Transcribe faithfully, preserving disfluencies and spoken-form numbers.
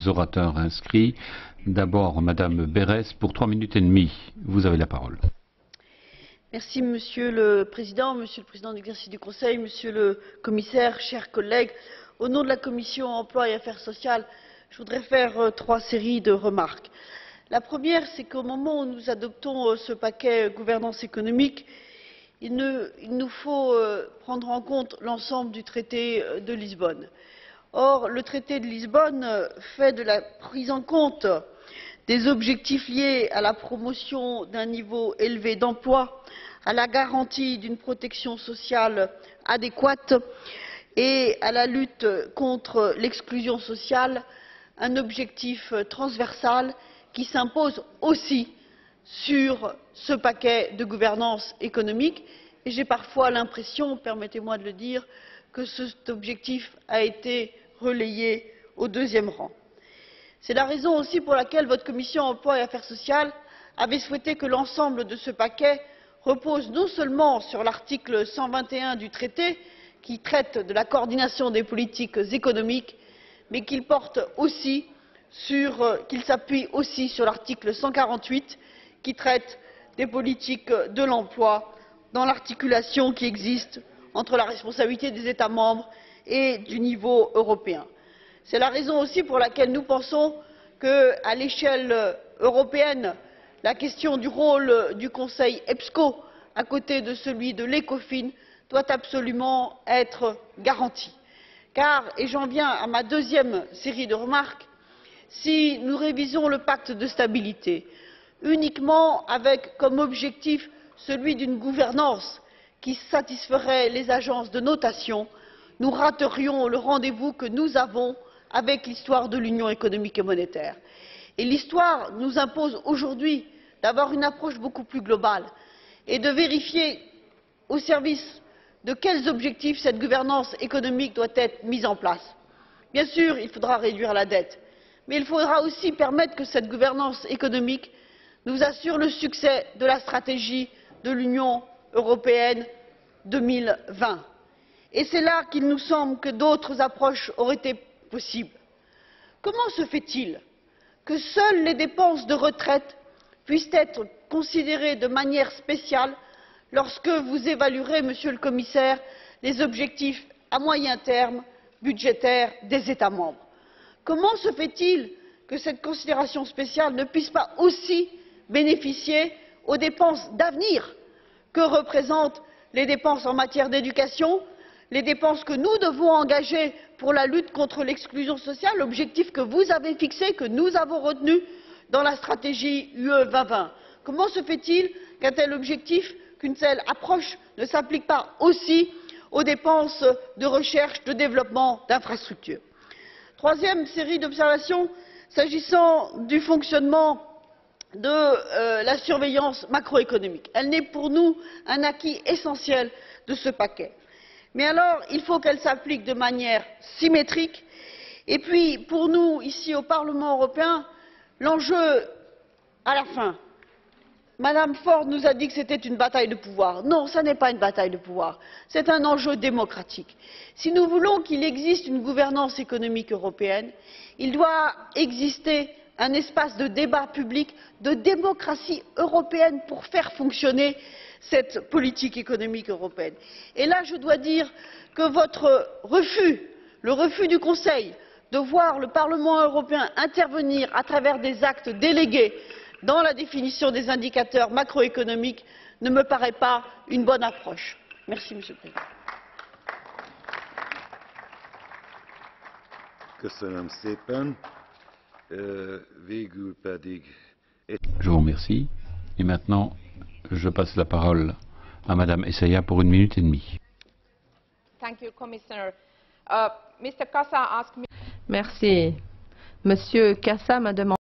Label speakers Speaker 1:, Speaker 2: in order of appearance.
Speaker 1: Orateurs inscrits. D'abord, Madame Berès, pour trois minutes et demie. Vous avez la parole.
Speaker 2: Merci, Monsieur le Président, Monsieur le Président d'exercice du Conseil, Monsieur le Commissaire, chers collègues. Au nom de la Commission emploi et affaires sociales, je voudrais faire euh, trois séries de remarques. La première, c'est qu'au moment où nous adoptons euh, ce paquet gouvernance économique, il, ne, il nous faut euh, prendre en compte l'ensemble du traité euh, de Lisbonne. Or, le traité de Lisbonne euh, fait de la prise en compte des objectifs liés à la promotion d'un niveau élevé d'emploi, à la garantie d'une protection sociale adéquate et à la lutte contre l'exclusion sociale, un objectif transversal qui s'impose aussi sur ce paquet de gouvernance économique. Et j'ai parfois l'impression, permettez-moi de le dire, que cet objectif a été relayé au deuxième rang. C'est la raison aussi pour laquelle votre commission emploi et affaires sociales avait souhaité que l'ensemble de ce paquet repose non seulement sur l'article cent vingt et un du traité, qui traite de la coordination des politiques économiques, mais qu'il porte aussi sur, qu'il s'appuie aussi sur l'article cent quarante-huit, qui traite des politiques de l'emploi dans l'articulation qui existe entre la responsabilité des États membres et du niveau européen. C'est la raison aussi pour laquelle nous pensons qu'à l'échelle européenne, la question du rôle du Conseil EPSCO, à côté de celui de l'ECOFIN, doit absolument être garantie. Car, et j'en viens à ma deuxième série de remarques, si nous révisons le pacte de stabilité uniquement avec comme objectif celui d'une gouvernance qui satisferait les agences de notation, nous raterions le rendez-vous que nous avons avec l'histoire de l'union économique et monétaire. Et l'histoire nous impose aujourd'hui d'avoir une approche beaucoup plus globale et de vérifier au service de quels objectifs cette gouvernance économique doit être mise en place. Bien sûr, il faudra réduire la dette, mais il faudra aussi permettre que cette gouvernance économique nous assure le succès de la stratégie de l'Union européenne deux mille vingt. Et c'est là qu'il nous semble que d'autres approches auraient été possibles. Comment se fait-il que seules les dépenses de retraite puissent être considérées de manière spéciale lorsque vous évaluerez, Monsieur le Commissaire, les objectifs à moyen terme budgétaires des États membres? Comment se fait-il que cette considération spéciale ne puisse pas aussi bénéficier aux dépenses d'avenir que représentent les dépenses en matière d'éducation, les dépenses que nous devons engager pour la lutte contre l'exclusion sociale, l'objectif que vous avez fixé, que nous avons retenu dans la stratégie U E deux mille vingt? Comment se fait-il qu'un tel objectif, qu'une telle approche ne s'applique pas aussi aux dépenses de recherche, de développement, d'infrastructures? Troisième série d'observations, s'agissant du fonctionnement de euh, la surveillance macroéconomique. Elle n'est pour nous un acquis essentiel de ce paquet. Mais alors, il faut qu'elle s'applique de manière symétrique. Et puis, pour nous, ici au Parlement européen, l'enjeu, à la fin, Madame Ford nous a dit que c'était une bataille de pouvoir. Non, ce n'est pas une bataille de pouvoir, c'est un enjeu démocratique. Si nous voulons qu'il existe une gouvernance économique européenne, il doit exister un espace de débat public, de démocratie européenne pour faire fonctionner cette politique économique européenne. Et là, je dois dire que votre refus, le refus du Conseil de voir le Parlement européen intervenir à travers des actes délégués dans la définition des indicateurs macroéconomiques ne me paraît pas une bonne approche. Merci, Monsieur le Président.
Speaker 1: Je vous remercie. Et maintenant, je passe la parole à Madame Essayah pour une minute et demie.
Speaker 3: Merci. Monsieur Casa m'a demandé